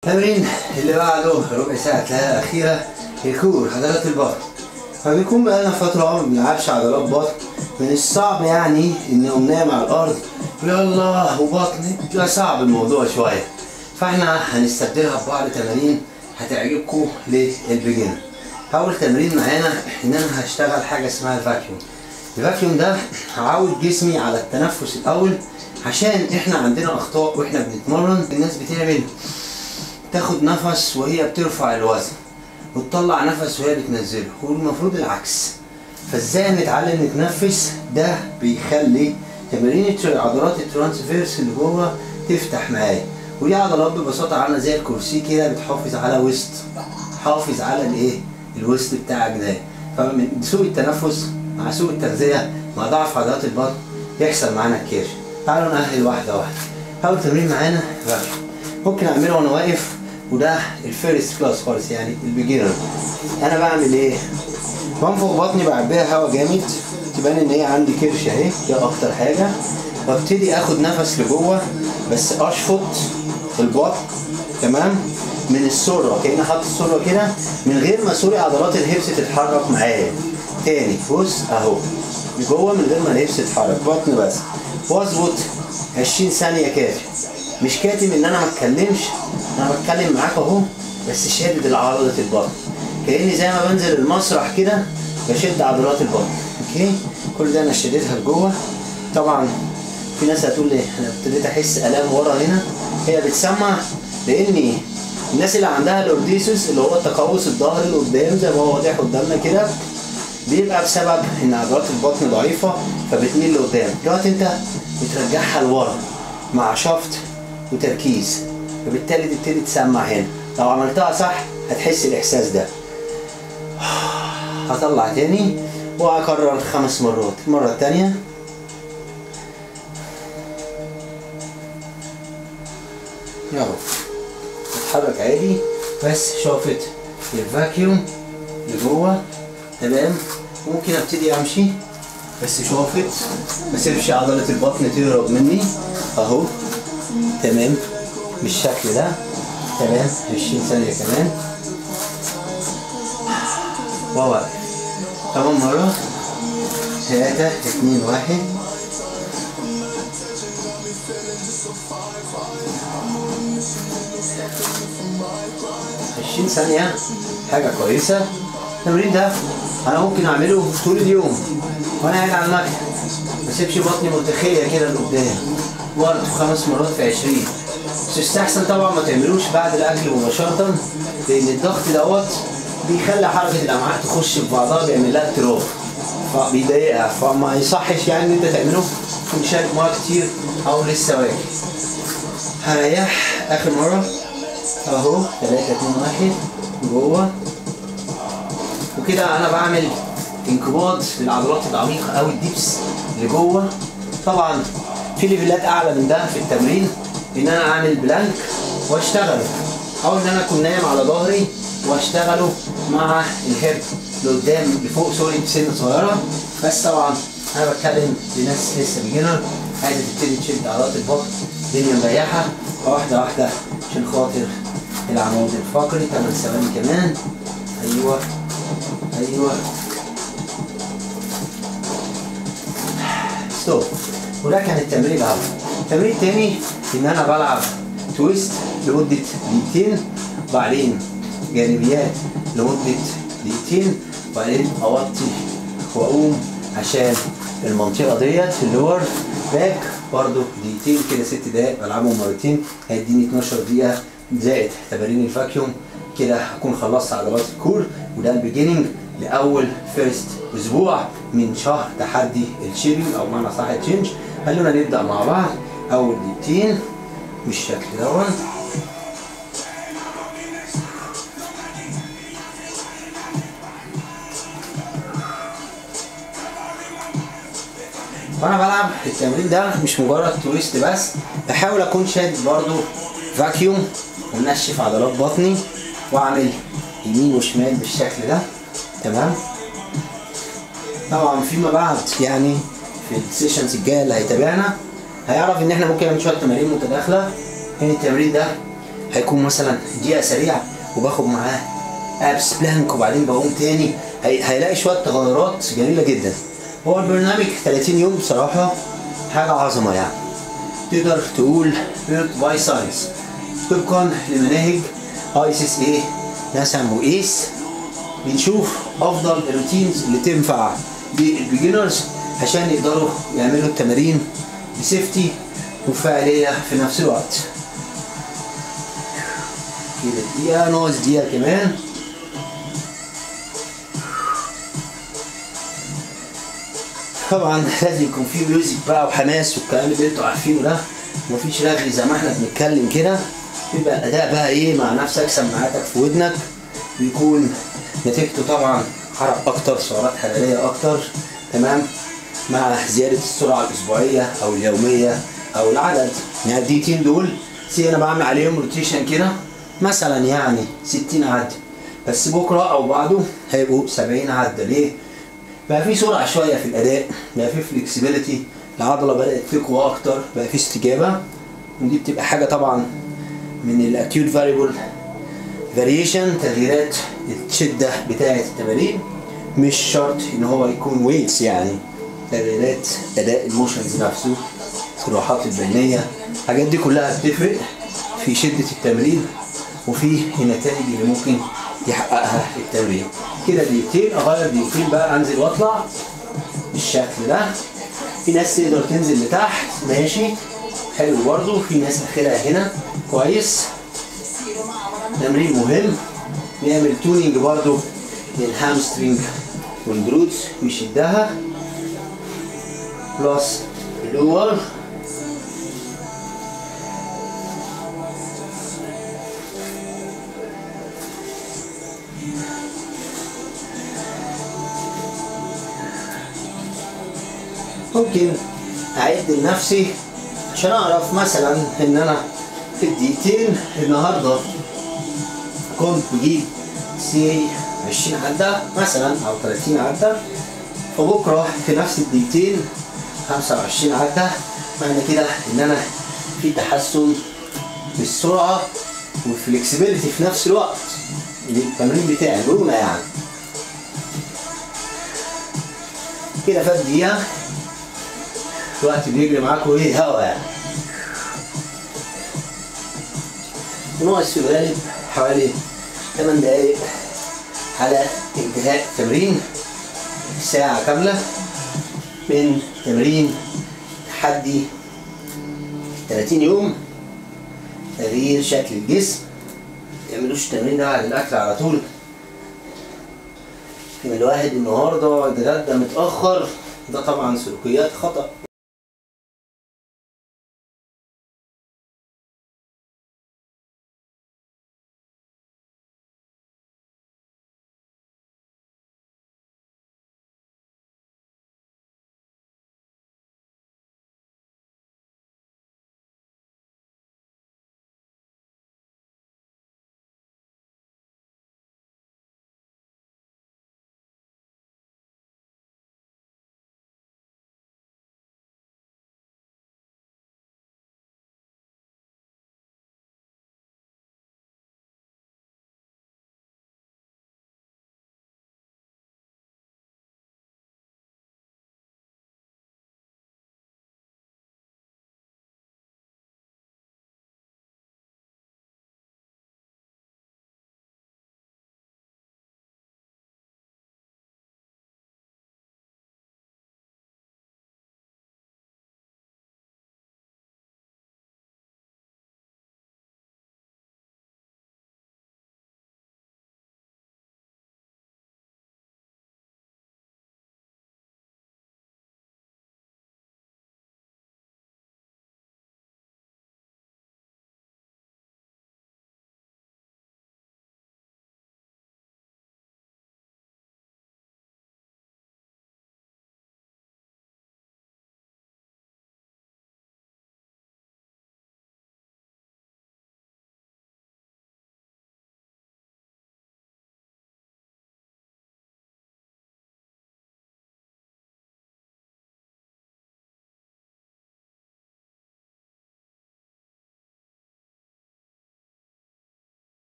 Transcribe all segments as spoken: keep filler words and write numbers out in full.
التمرين اللي بعده ربع ساعة الأخيرة الكور عضلات البطن. فبيكون بقالنا فترة ما بنلعبش عضلات بطن، من الصعب يعني إن نقوم نايم على الأرض يلا وبطني، بيبقى صعب الموضوع شوية. فاحنا هنستبدلها ببعض تمارين هتعجبكم للبيجنر. أول تمرين معانا إن أنا هشتغل حاجة اسمها الفاكيوم. الفاكيوم ده هعود جسمي على التنفس الأول، عشان إحنا عندنا أخطاء وإحنا بنتمرن. الناس بتعمل تاخد نفس وهي بترفع الوزن وتطلع نفس وهي بتنزله، والمفروض العكس. فازاي نتعلم نتنفس؟ ده بيخلي تمارين عضلات الترانسفيرس اللي جوه تفتح معايا، ودي عضلات ببساطه عامله زي الكرسي كده، بتحافظ على وسط، حافظ على الايه الوسط بتاعك ده. فمن سوء التنفس مع سوء التغذيه مع ضعف عضلات البطن يحصل معانا الكرش. تعالوا نأهل واحده واحده. اول تمرين معانا ممكن اعمله وانا واقف، وده الفيرست كلاس خالص يعني البيجنر. انا بعمل ايه؟ بنفخ بطني بعبيها هوا جامد، تبان ان هي عندي كرش اهي، ده اكتر حاجه. وابتدي اخد نفس لجوه، بس اشفط البطن تمام من السره، كأني حاطط السره كده من غير ما سوري عضلات الهبس تتحرك معايا. تاني بص اهو لجوه من غير ما الهبس تتحرك، بطن بس. واظبط عشرين ثانيه كافي. مش كاتم ان انا ما اتكلمش، انا بتكلم معاك اهو، بس شادد عضلة البطن، كأني زي ما بنزل المسرح كده بشد عضلات البطن. اوكي، كل ده انا شديتها لجوه. طبعا في ناس هتقول لي انا ابتديت احس الام ورا هنا، هي بتسمع لاني الناس اللي عندها الاورديسوس اللي هو التقوس الظهر اللي قدام زي ما هو واضح قدامنا كده، بيبقى بسبب ان عضلات البطن ضعيفه فبتميل لقدام، دلوقتي انت بترجعها لورا مع شفط وتركيز، فبالتالي تبتدي تسمع هنا. لو عملتها صح هتحس الاحساس ده. هطلع تاني واكرر خمس مرات. المره التانيه يلا اتحرك عادي، بس شافت الفاكيوم لجوه تمام. ممكن ابتدي امشي، بس شافت ما سيبش عضله البطن تهرب مني اهو تمام بالشكل ده تمام. عشرين ثانيه كمان وواقف. كمان مره. ثلاثة اتنين واحد. عشرين ثانيه حاجه كويسه. التمرين ده انا ممكن اعمله طول اليوم وانا قاعد على المكتب، ما اسيبش بطني متخيه كده لقدام، برضه خمس مرات في عشرين. بس يستحسن طبعا ما تعملوش بعد الاكل مباشره، لان الضغط دوت بيخلي حركه الامعاء تخش في بعضها، بيعمل لها اضطراب فبيضايقها، فما يصحش يعني ان انت تعمله تكون شارب ميه كتير او لسه واكل. هريح اخر مره اهو. ثلاثة اتنين واحد جوه. وكده انا بعمل انقباض للعضلات العميقه او الديبس اللي جوه. طبعا في ليفلات اعلى من ده في التمرين، ان انا اعمل بلانك واشتغله، او ان انا اكون نايم على ظهري واشتغله مع الهيب لقدام لفوق سوري بسنه صغيره. بس طبعا انا بتكلم لناس لسه بيجنر عايزه تبتدي تشد عضلات البطن، الدنيا مريحه، واحده واحده عشان خاطر العمود الفقري. ثمان ثواني كمان. ايوه ايوه ستوب. وده كان التمرين الاول. التمرين التاني ان انا بلعب تويست لمده دقيقتين، وبعدين جانبيات لمده دقيقتين، وبعدين اوطي واقوم عشان المنطقه ديت اللور باك برضو دقيقتين كده، ست دقايق بلعبهم مرتين، هيديني اتناشر دقيقه زائد تمارين الفاكيوم. كده هكون خلصت عضلات الكور. وده البيجيننج لاول فيرست اسبوع من شهر تحدي الشيبنج او معنى صح التشينج. خلونا نبدا مع بعض. اول دقيقتين بالشكل دوت. وانا بلعب التمرين ده مش مجرد تويست بس، بحاول اكون شادد برضو فاكيوم ومنشف عضلات بطني، واعمل يمين وشمال بالشكل ده تمام. طبعا فيما بعد يعني في السيشنز الجايه اللي هيتابعنا هيعرف ان احنا ممكن نعمل شويه تمارين متداخله. هنا التمرين ده هيكون مثلا دقيقة سريعة وباخد معاه ابس بلانك وبعدين بقوم تاني، هي... هيلاقي شوية تغيرات جميلة جدا. هو البرنامج ثلاثين يوم بصراحة حاجة عظمة يعني. تقدر تقول built by science طبقا لمناهج اي سي اس اي نسم وايس. بنشوف افضل الروتينز اللي تنفع للبيجنرز عشان يقدروا يعملوا التمارين بسيفتي وفعالية في نفس الوقت. كده دقيقة، ناقص دقيقة كمان. طبعا لازم يكون في ميوزك بقى وحماس والكلام اللي انتوا عارفينه ده، ومفيش رغي زي ما احنا بنتكلم كده. يبقى الاداء بقى ايه مع نفسك، سماعاتك في ودنك، بيكون نتيجته طبعا حرق اكتر، سعرات حراريه اكتر، تمام، مع زياده السرعه الاسبوعيه او اليوميه او العدد. يعني الدقيقتين دول سي انا بعمل عليهم روتيشن كده مثلا يعني ستين عده، بس بكره او بعده هيبقوا سبعين عده. ليه؟ بقى في سرعه شويه في الاداء، بقى في فلكسبيليتي، العضله بدات تقوى اكتر، بقى في استجابه. ودي بتبقى حاجه طبعا من الاكيوت فاريبل فاريشن، تغييرات الشده بتاعه التمارين، مش شرط ان هو يكون ويتس، يعني تغييرات اداء الموشنز نفسه، الراحات البينيه، الحاجات دي كلها بتفرق في شده التمرين وفي النتائج اللي ممكن يحققها التمرين. كده دقيقتين، اغير دقيقتين بقى، انزل واطلع بالشكل ده. في ناس تقدر تنزل لتحت ماشي حلو برضه، في ناس اخرها هنا كويس. تمرين مهم بيعمل تونينج برضه للهامسترينج والجلوتس ويشدها بلس اللور. ممكن اعد لنفسي عشان اعرف مثلا ان انا في الدقيقتين النهارده كنت بجيب سي عشرين عده مثلا او تلاتين عده، فبكره في نفس الدقيقتين خمسة وعشرين عده. معنى كده ان انا في تحسن في السرعه والفلكسبيليتي في نفس الوقت التمرين بتاعي مرونه يعني. كده فات دقيقه، الوقت بيجري معاكوا ايه هوا يعني. وناقص في الغالب حوالي تمن دقايق على انتهاء التمرين، ساعة كاملة من تمرين تحدي تلاتين يوم تغيير شكل الجسم. متعملوش التمرين ده بعد الأكل على طول. من الواحد النهارده اتغدى متأخر، ده طبعا سلوكيات خطأ.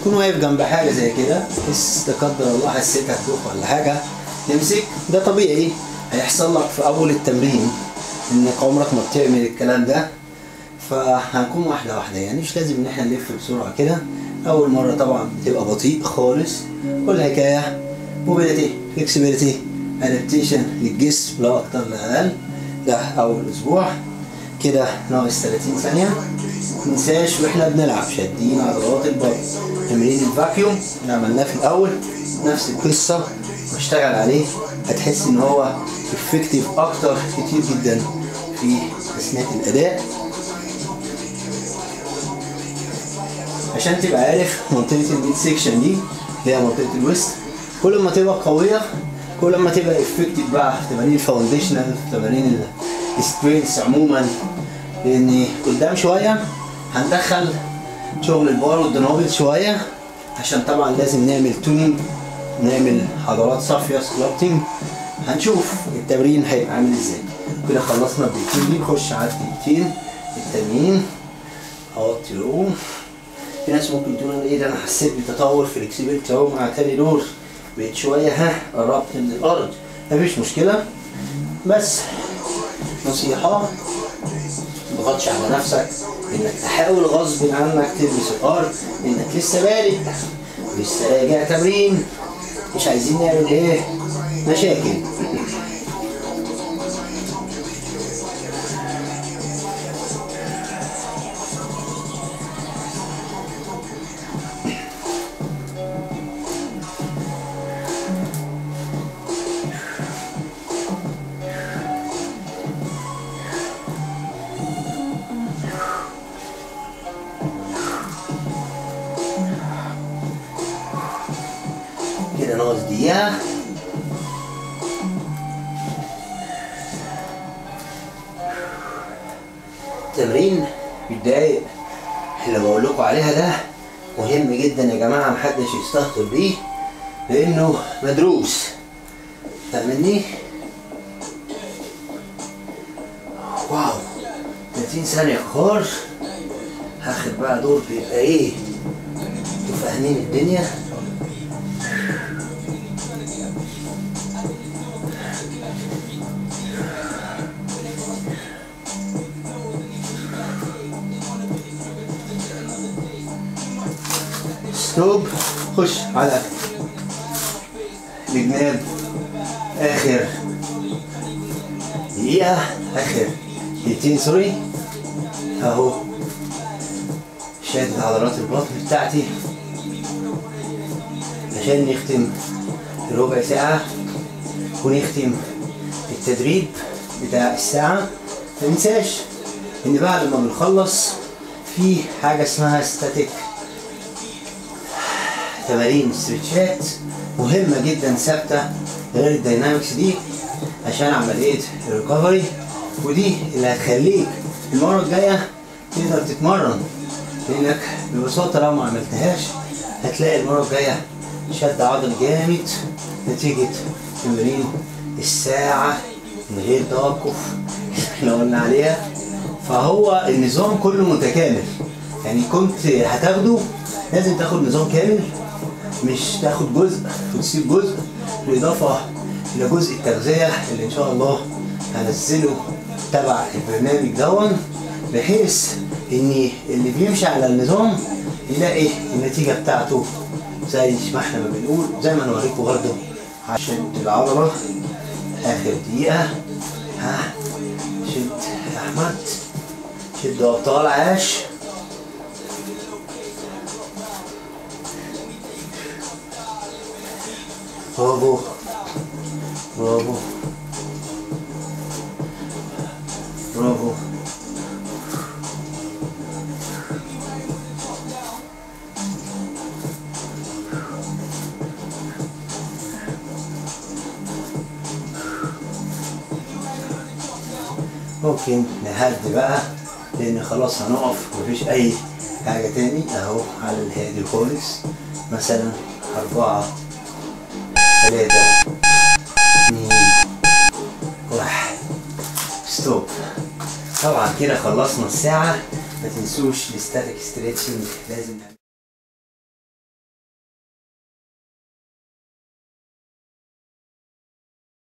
تكون واقف جنب حاجه زي كده، بس لا قدر الله حسيتها تدوخ ولا حاجه تمسك، ده طبيعي هيحصل لك في اول التمرين انك عمرك ما بتعمل الكلام ده. فهنكون واحده واحده، يعني مش لازم ان احنا نلف بسرعه كده. اول مره طبعا بتبقى بطيء خالص، والحكايه موبيليتي فلكسبيليتي ادابتيشن للجسم لا اكتر لا اقل. ده اول اسبوع كده ناقص ثلاثين ثانيه. مننساش واحنا بنلعب شادين عضلات البطن. تمرين الفاكيوم اللي عملناه في الاول نفس القصه، واشتغل عليه هتحس ان هو افكتيف اكتر كتير جدا في اثناء الاداء. عشان تبقى عارف منطقه الميد سيكشن دي اللي هي منطقه الوسط، كل ما تبقى قويه كل ما تبقى افكتيف بقى في تمارين الفاونديشنال، في تمارين السترينث عموما. لان قدام شويه هندخل شغل البار والدنابل شويه، عشان طبعا لازم نعمل تونينج، نعمل عضلات صافيه سكلابتنج. هنشوف التمرين هيبقى عامل ازاي. كده خلصنا الدقيقتين دي، نخش على الدقيقتين التانيين. اوطي الروم. في ناس ممكن تقول ايه ده انا حسيت بتطور فلكسبيلتي اهو مع تاني دور، بقيت شويه ها قربت من الارض. مفيش مشكله، بس نصيحه متضغطش على نفسك انك تحاول غصب عنك تلبس الارض، انك لسه بادئ لسه راجع تمرين، مش عايزين نعمل ايه مشاكل. كده ناقص دقيقة. تمرين بالدقايق اللي بقول لكم عليها ده مهم جدا يا جماعة، محدش يستهتر بيه لأنه مدروس. فاهمني؟ واو ثلاثين ثانية كار. هاخد بقى دور بيبقى ايه؟ انتوا فاهمين الدنيا؟ ستوب. خش على الجناب. اخر دقيقة، اخر دقيقتين سوري. اهو شادد عضلات البطن بتاعتي عشان نختم ربع ساعة ونختم التدريب بتاع الساعة. مننساش ان بعد ما بنخلص في حاجة اسمها ستاتيك، تمارين استرتشات مهمة جدا ثابتة غير الداينامكس دي عشان عملية الريكفري، ودي اللي هتخليك المرة الجاية تقدر تتمرن. لانك ببساطة لو ما عملتهاش هتلاقي المرة الجاية شد عضلي جامد نتيجة تمرين الساعة من غير توقف احنا قلنا عليها. فهو النظام كله متكامل، يعني كنت هتاخده لازم تاخد نظام كامل، مش تاخد جزء وتسيب جزء. بالاضافه الى جزء التغذيه اللي ان شاء الله هنزله تبع البرنامج دون، بحيث ان اللي بيمشي على النظام يلاقي النتيجه بتاعته زي ما احنا ما بنقول، زي ما نوريكم برضه عشان العضله. اخر دقيقه. ها شد يا احمد، شد ابطال. عاش. برافو برافو برافو. ممكن نهدي بقى لان خلاص هنقف، مفيش اي حاجة تاني. اهو على الهادي خالص، مثلا اربعة ثلاثة اثنين واحد ستوب. طبعا كده خلصنا الساعة. ما تنسوش الستاتيك ستريتشنج لازم